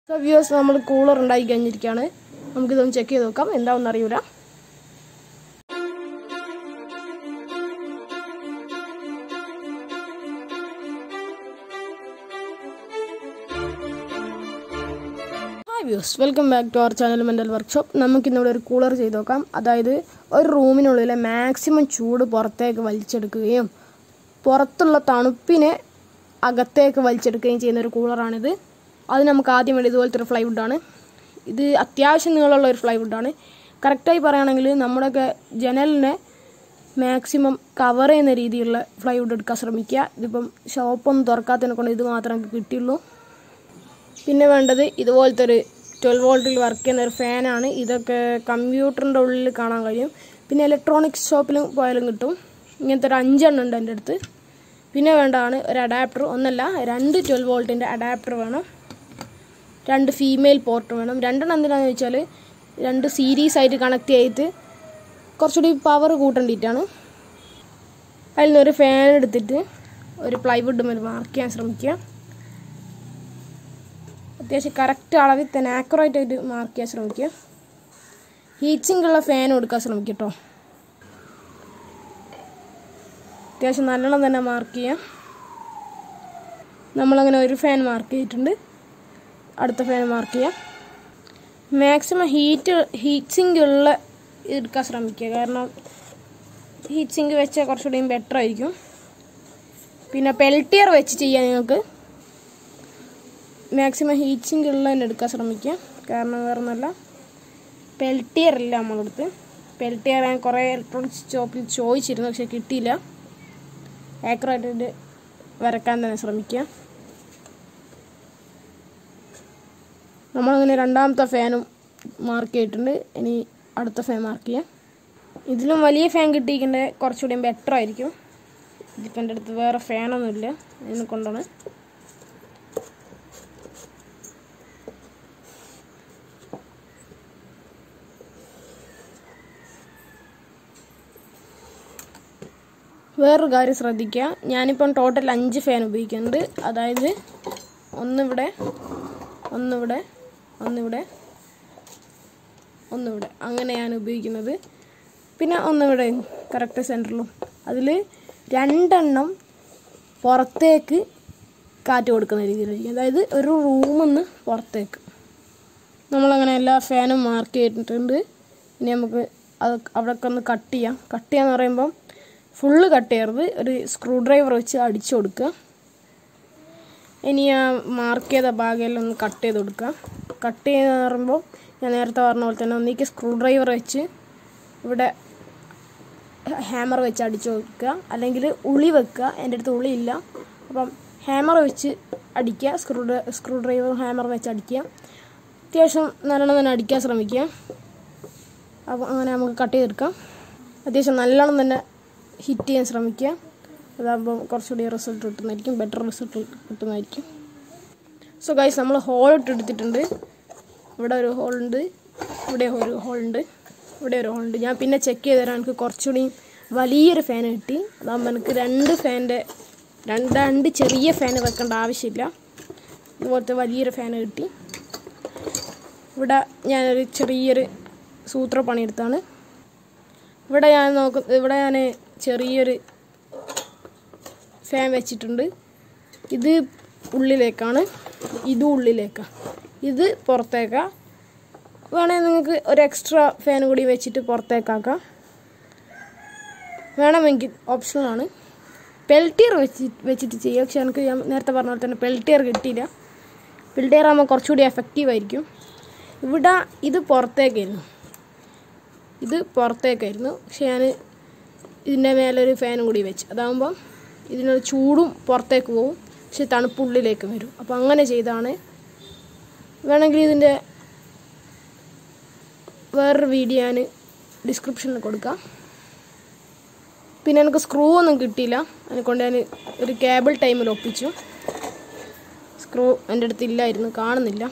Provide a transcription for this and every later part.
So viewers, നമ്മൾ cooler ഉണ്ടാക്കി കഴിഞ്ഞിരിക്കുകയാണ്. നമുക്ക് ഇതൊന്ന് ചെക്ക് ചെയ്ത് നോക്കാം എന്താണെന്ന് അറിയൂല. Hi views, welcome back to our channel mental workshop. നമുക്കിന്നിവിടെ ഒരു കൂളർ ചെയ്ത് നോക്കാം. അതായത് ഒരു റൂമിനുള്ളിലെ മാക്സിമം ചൂട് പുറത്തേക്ക് വലിച്ചെടുക്കുകയും പുറത്തുള്ള തണുപ്പിനെ അകത്തേക്ക് വലിച്ചെടുക്കുകയും ചെയ്യുന്ന ഒരു കൂളറാണിത്. അത് നമുക്ക് ആദ്യം വേണ്ടി ഇതുപോലത്തെ ഒരു ഫ്ലൈവുഡാണ്. ഇത് അത്യാവശ്യം നീളമുള്ള ഒരു ഫ്ലൈവുഡാണ്. കറക്റ്റായി പറയുകയാണെങ്കിൽ നമ്മുടെയൊക്കെ ജനലിനെ മാക്സിമം കവർ ചെയ്യുന്ന രീതിയിലുള്ള ഫ്ലൈവുഡ് എടുക്കാൻ ശ്രമിക്കുക. ഇതിപ്പം ഷോപ്പൊന്നും തുറക്കാത്തതിനെ കൊണ്ട് ഇത് മാത്രമേ കിട്ടിയുള്ളൂ. പിന്നെ വേണ്ടത് ഇതുപോലത്തെ ഒരു 12 വോൾട്ടിൽ വർക്ക് ചെയ്യുന്ന ഒരു ഫാനാണ്. ഇതൊക്കെ കമ്പ്യൂട്ടറിൻ്റെ ഉള്ളിൽ കാണാൻ കഴിയും. പിന്നെ ഇലക്ട്രോണിക്സ് ഷോപ്പിലും പോയാലും കിട്ടും. ഇങ്ങനത്തെ ഒരു 5 എണ്ണം ഉണ്ട് എൻ്റെ അടുത്ത്. പിന്നെ വേണ്ടതാണ് ഒരു അഡാപ്റ്റർ. ഒന്നല്ല, 2 12 വോൾട്ടിൻ്റെ അഡാപ്റ്റർ വേണം. 2 ഫീമെയിൽ പോർട്ട് വേണം. 2 എണ്ണം എന്തിനാണെന്ന് വെച്ചാൽ 2 സീരീസ് ആയിട്ട് കണക്ട് ചെയ്തിട്ട് കുറച്ചുകൂടി പവർ കൂട്ടേണ്ടിയിട്ടാണ്. അതിൽ നിന്നൊരു ഫാൻ എടുത്തിട്ട് ഒരു പ്ലൈവുഡ് മേൽ മാർക്ക് ചെയ്യാൻ ശ്രമിക്കുക. അത്യാവശ്യം കറക്റ്റ് അളവിൽ തന്നെ ആക്യുറേറ്റ് ആയിട്ട് മാർക്ക് ചെയ്യാൻ ശ്രമിക്കുക. ഹീറ്റ് സിങ്കുള്ള ഫാൻ കൊടുക്കാൻ ശ്രമിക്കുക കേട്ടോ. അത്യാവശ്യം നല്ലോണം തന്നെ മാർക്ക് ചെയ്യാം. നമ്മളങ്ങനെ ഒരു ഫാൻ മാർക്ക് ചെയ്തിട്ടുണ്ട്. അടുത്ത ഫാൻ മാർക്ക് ചെയ്യാം. മാക്സിമം ഹീറ്റ് സിങ്ക് ഉള്ള എടുക്കാൻ ശ്രമിക്കുക. കാരണം ഹീറ്റ് സിങ്ക് വെച്ചാൽ കുറച്ചുകൂടി ബെറ്റർ ആയിരിക്കും. പിന്നെ പെൽറ്റിയർ വെച്ച് ചെയ്യാൻ നിങ്ങൾക്ക് മാക്സിമം ഹീറ്റ് സിങ്ക് ഉള്ള തന്നെ എടുക്കാൻ ശ്രമിക്കുക. കാരണം വേറെ ഒന്നുമല്ല, പെൽറ്റിയർ ഇല്ല നമ്മളടുത്ത്. പെൽറ്റിയർ ഞാൻ കുറേ ഇലക്ട്രോണിക്സ് ഷോപ്പിൽ ചോദിച്ചിരുന്നു, പക്ഷെ കിട്ടിയില്ല. ആക്യുറേറ്റ് വരക്കാൻ തന്നെ ശ്രമിക്കുക. നമ്മളങ്ങനെ രണ്ടാമത്തെ ഫാനും മാർക്ക് ചെയ്തിട്ടുണ്ട്. ഇനി അടുത്ത ഫാൻ മാർക്ക് ചെയ്യാം. ഇതിലും വലിയ ഫാൻ കിട്ടിയിരിക്കേണ്ട കുറച്ചുകൂടി ബെറ്റർ ആയിരിക്കും. ഇതിപ്പോൾ എൻ്റെ അടുത്ത് വേറെ ഫാനൊന്നുമില്ല, അതിനെ കൊണ്ടാണ്. വേറൊരു കാര്യം ശ്രദ്ധിക്കുക, ഞാനിപ്പം ടോട്ടൽ 5 ഫാൻ ഉപയോഗിക്കുന്നുണ്ട്. അതായത് ഒന്നിവിടെ, ഒന്നിവിടെ, ഒന്നിവിടെ, ഒന്നിവിടെ, അങ്ങനെയാണ് ഉപയോഗിക്കുന്നത്. പിന്നെ ഒന്നിവിടെ കറക്റ്റ് സെൻറ്ററിലും. അതിൽ 2 എണ്ണം പുറത്തേക്ക് കാറ്റ് കൊടുക്കുന്ന രീതിയിലായിരിക്കും. അതായത് ഒരു റൂമിൽ നിന്ന് പുറത്തേക്ക്. നമ്മളങ്ങനെ എല്ലാ ഫാനും മാർക്ക് ചെയ്തിട്ടുണ്ട്. ഇനി നമുക്ക് അത് അവിടെയൊക്കെ ഒന്ന് കട്ട് ചെയ്യാം. കട്ട് ചെയ്യാന്ന് പറയുമ്പം ഫുള്ള് കട്ട് ചെയ്യരുത്, ഒരു സ്ക്രൂ ഡ്രൈവർ വെച്ച് അടിച്ചു കൊടുക്കുക. ഇനി ആ മാർക്ക് ചെയ്ത ഭാഗമെല്ലാം ഒന്ന് കട്ട് ചെയ്ത് കൊടുക്കുക. കട്ട് ചെയ്തെന്ന് പറയുമ്പോൾ ഞാൻ നേരത്തെ പറഞ്ഞ പോലെ തന്നെ ഒന്നിക്ക് സ്ക്രൂ ഡ്രൈവർ വെച്ച് ഇവിടെ ഹാമർ വെച്ച് അടിച്ചു കൊടുക്കുക, അല്ലെങ്കിൽ ഉളി വെക്കുക. എൻ്റെ അടുത്ത് ഉളിയില്ല, അപ്പം ഹാമർ വെച്ച് അടിക്കുക. സ്ക്രൂ ഡ്രൈവർ ഹാമർ വെച്ച് അടിക്കുക. അത്യാവശ്യം നല്ലോണം തന്നെ അടിക്കാൻ ശ്രമിക്കുക. അപ്പോൾ അങ്ങനെ നമുക്ക് കട്ട് ചെയ്തെടുക്കാം. അത്യാവശ്യം നല്ലോണം തന്നെ ഹിറ്റ് ചെയ്യാൻ ശ്രമിക്കുക. അതാകുമ്പം കുറച്ചുകൂടി റിസൾട്ട് കിട്ടുന്നതായിരിക്കും, ബെറ്റർ റിസൾട്ട് കിട്ടുന്നതായിരിക്കും. സോ ഗൈസ്, നമ്മൾ ഹോൾ ഇട്ടെടുത്തിട്ടുണ്ട്. ഇവിടെ ഒരു ഹോളുണ്ട്, ഇവിടെ ഒരു ഹോളുണ്ട്, ഇവിടെ ഒരു ഹോളുണ്ട്. ഞാൻ പിന്നെ ചെക്ക് ചെയ്ത് തരാം. എനിക്ക് കുറച്ചുകൂടി വലിയൊരു ഫാൻ കിട്ടി. അതാകുമ്പോൾ എനിക്ക് 2 ഫാനിൻ്റെ രണ്ട് ചെറിയ ഫാൻ വെക്കേണ്ട ആവശ്യമില്ല. ഇതുപോലത്തെ വലിയൊരു ഫാൻ കിട്ടി. ഇവിടെ ഞാനൊരു ചെറിയൊരു സൂത്രപ്പണിയെടുത്താണ്. ഇവിടെ ഞാൻ ചെറിയൊരു ഫാൻ വെച്ചിട്ടുണ്ട്. ഇത് ഉള്ളിലേക്കാണ്, ഇതും ഉള്ളിലേക്കാണ്, ഇത് പുറത്തേക്കാണ്. വേണമെങ്കിൽ നിങ്ങൾക്ക് ഒരു എക്സ്ട്രാ ഫാൻ കൂടി വെച്ചിട്ട് പുറത്തേക്കാക്കാം, വേണമെങ്കിൽ ഓപ്ഷനാണ്. പെൽറ്റിയർ വെച്ചിട്ട് ചെയ്യുക. പക്ഷെ എനിക്ക് ഞാൻ നേരത്തെ പറഞ്ഞ പോലെ തന്നെ പെൽറ്റിയർ കിട്ടിയില്ല. പെൽറ്റിയർ ആകുമ്പോൾ കുറച്ചുകൂടി എഫക്റ്റീവ് ആയിരിക്കും. ഇവിടെ ഇത് പുറത്തേക്കായിരുന്നു, പക്ഷെ ഞാൻ ഇതിൻ്റെ മേലൊരു ഫാനും കൂടി വെച്ച്. അതാകുമ്പം ഇതിനൊരു ചൂടും പുറത്തേക്ക് പോകും, പക്ഷെ തണുപ്പ് ഉള്ളിലേക്ക് വരും. അപ്പോൾ അങ്ങനെ ചെയ്താണ്. വേണമെങ്കിൽ ഇതിൻ്റെ വേറൊരു വീഡിയോ ഞാൻ ഡിസ്ക്രിപ്ഷനിൽ കൊടുക്കാം. പിന്നെ എനിക്ക് സ്ക്രൂ ഒന്നും കിട്ടിയില്ല, അതിനെക്കൊണ്ട് ഞാൻ ഒരു കേബിൾ ടൈമിൽ ഒപ്പിച്ചു. സ്ക്രൂ എൻ്റെ അടുത്ത് ഇല്ലായിരുന്നു, കാണുന്നില്ല.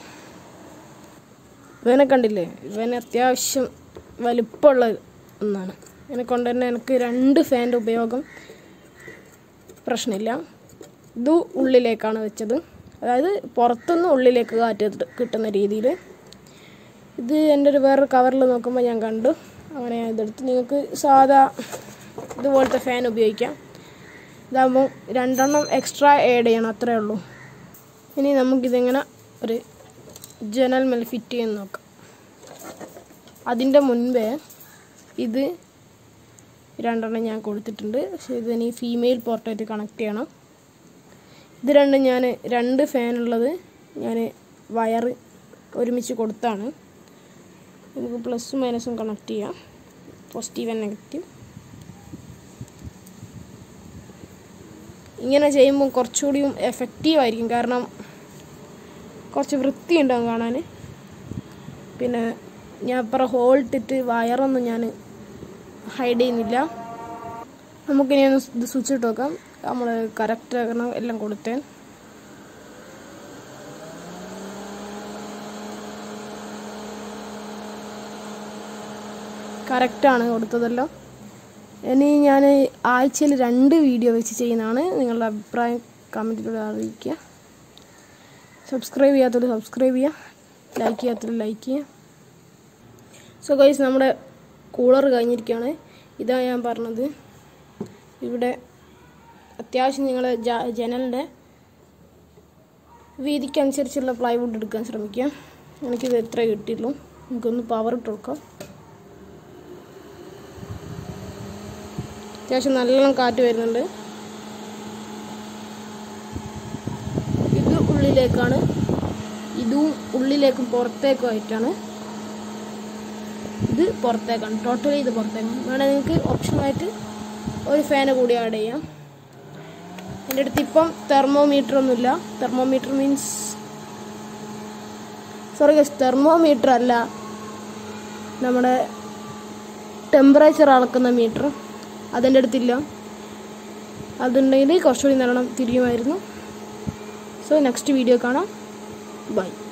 ഇവനെ കണ്ടില്ലേ, ഇവന് അത്യാവശ്യം വലിപ്പമുള്ള ഒന്നാണ്. അതിനെക്കൊണ്ട് തന്നെ എനിക്ക് 2 ഫാനിൻ്റെ ഉപയോഗം പ്രശ്നമില്ല. ഇത് ഉള്ളിലേക്കാണ് വെച്ചത്, അതായത് പുറത്തുനിന്ന് ഉള്ളിലേക്ക് കാറ്റ് കിട്ടുന്ന രീതിയിൽ. ഇത് എൻ്റെ ഒരു വേറൊരു കവറിൽ നോക്കുമ്പോൾ ഞാൻ കണ്ടു, അങ്ങനെ ഞാൻ ഇതെടുത്ത്. നിങ്ങൾക്ക് സാധാ ഇതുപോലത്തെ ഫാൻ ഉപയോഗിക്കാം. ഇതാകുമ്പോൾ 2 എണ്ണം എക്സ്ട്രാ ആഡ് ചെയ്യണം, അത്രേ ഉള്ളൂ. ഇനി നമുക്കിതെങ്ങനെ ഒരു ജനൽ മേൽ ഫിറ്റ് ചെയ്യാൻ നോക്കാം. അതിൻ്റെ മുൻപേ ഇത് 2 എണ്ണം ഞാൻ കൊടുത്തിട്ടുണ്ട്, പക്ഷേ ഇതിന് ഫീമെയിൽ പോർട്ടായിട്ട് കണക്ട് ചെയ്യണം. ഇത് രണ്ടും ഞാൻ 2 ഫാനുള്ളത് ഞാൻ വയർ ഒരുമിച്ച് കൊടുത്താണ്. നമുക്ക് പ്ലസും മൈനസും കണക്ട് ചെയ്യാം, പോസിറ്റീവ് ആൻഡ് നെഗറ്റീവ്. ഇങ്ങനെ ചെയ്യുമ്പോൾ കുറച്ചുകൂടിയും എഫക്റ്റീവായിരിക്കും, കാരണം കുറച്ച് വൃത്തിയുണ്ടാവും കാണാൻ. പിന്നെ ഞാൻ അപ്പുറം ഹോൾ ഇട്ടിട്ട് വയറൊന്നും ഞാൻ ഹൈഡ് ചെയ്യുന്നില്ല. നമുക്കിനി ഒന്ന് ഇത് സ്വിച്ച് ഇട്ട് നോക്കാം. നമ്മൾ കറക്റ്റ് ആക്കണം എല്ലാം കൊടുത്തേ. കറക്റ്റാണ് കൊടുത്തതെല്ലാം. ഇനി ഞാൻ ആഴ്ചയിൽ 2 വീഡിയോ വെച്ച് ചെയ്യുന്നതാണ്. നിങ്ങളുടെ അഭിപ്രായം കമൻറ്റിലൂടെ അറിയിക്കുക. സബ്സ്ക്രൈബ് ചെയ്യാത്തവർ സബ്സ്ക്രൈബ് ചെയ്യുക, ലൈക്ക് ചെയ്യാത്തവർ ലൈക്ക് ചെയ്യുക. സോ ഗൈസ്, നമ്മുടെ കൂളർ കഴിഞ്ഞിരിക്കുകയാണ്. ഇതാ ഞാൻ പറഞ്ഞത്. ഇവിടെ അത്യാവശ്യം നിങ്ങൾ ജനലിൻ്റെ വീതിക്കനുസരിച്ചുള്ള പ്ലൈവുഡ് എടുക്കാൻ ശ്രമിക്കുക. എനിക്കിത് എത്ര കിട്ടിയുള്ളൂ. നമുക്കൊന്ന് പവർ ഇട്ട് കൊടുക്കാം. അത്യാവശ്യം നല്ലോണം കാറ്റ് വരുന്നുണ്ട്. ഇത് ഉള്ളിലേക്കാണ്, ഇതും ഉള്ളിലേക്കും പുറത്തേക്കും ആയിട്ടാണ്. ഇത് പുറത്തേക്കാണ്, ടോട്ടലി ഇത് പുറത്തേക്കാണ്. വേണമെങ്കിൽ നിങ്ങൾക്ക് ഓപ്ഷനായിട്ട് ഒരു ഫാന് കൂടി ആഡ് ചെയ്യാം. എൻ്റെ അടുത്ത് ഇപ്പം തെർമോമീറ്റർ ഒന്നുമില്ല. തെർമോമീറ്റർ മീൻസ് തെർമോമീറ്റർ അല്ല, നമ്മുടെ ടെമ്പറേച്ചർ അളക്കുന്ന മീറ്റർ, അതെൻ്റെ അടുത്തില്ല. അതുണ്ടെങ്കിൽ കുറച്ചുകൂടി നല്ലോണം തിരിയുമായിരുന്നു. സോ നെക്സ്റ്റ് വീഡിയോ കാണാം. ബൈ.